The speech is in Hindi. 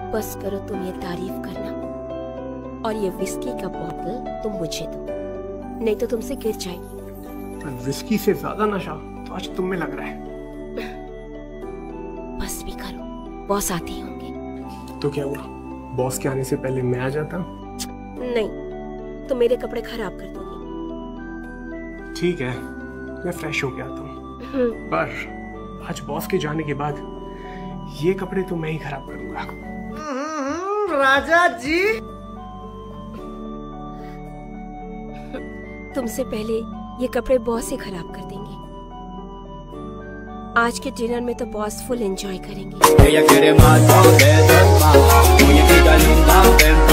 बस करो तुम ये तारीफ करना, और ये विस्की का बोतल तुम मुझे दो, नहीं तो तुमसे गिर जाएगी। पर विस्की से ज्यादा नशा तो आज तुम में लग रहा है। बस भी करो, बॉस आते ही होंगे। तो क्या हुआ, बॉस के आने से पहले मैं आ जाता? नहीं, तो मेरे कपड़े खराब कर दोगे। ठीक है, मैं फ्रेश होके आता हूँ, पर आज बॉस के जाने के बाद ये कपड़े तो मैं ही खराब करूंगा। राजा जी, तुमसे पहले ये कपड़े बॉस ही खराब कर देंगे। आज के डिनर में तो बॉस फुल एंजॉय करेंगे।